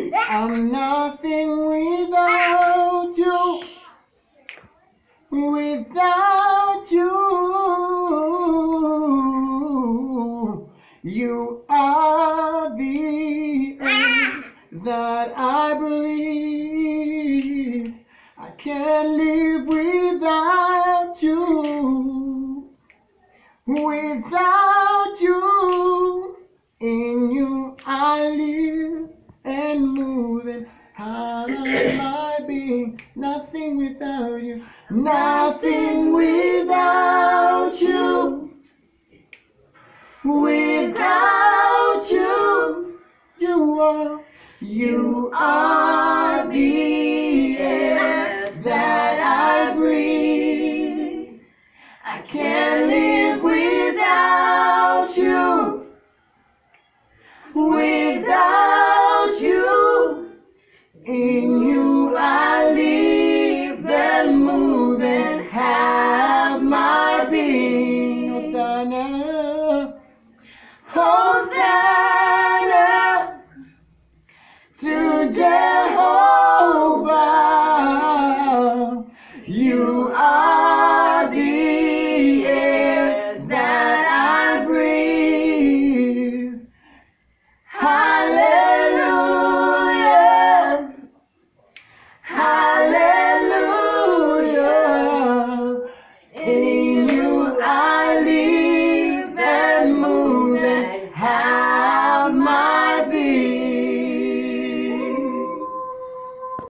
I'm nothing without you. Without you, you are the air that I breathe. I can't live without you. Without you, in you I live and move and have my being. Nothing without you, nothing without you. Without you, you are the air that I breathe. I can't live without you. Without you.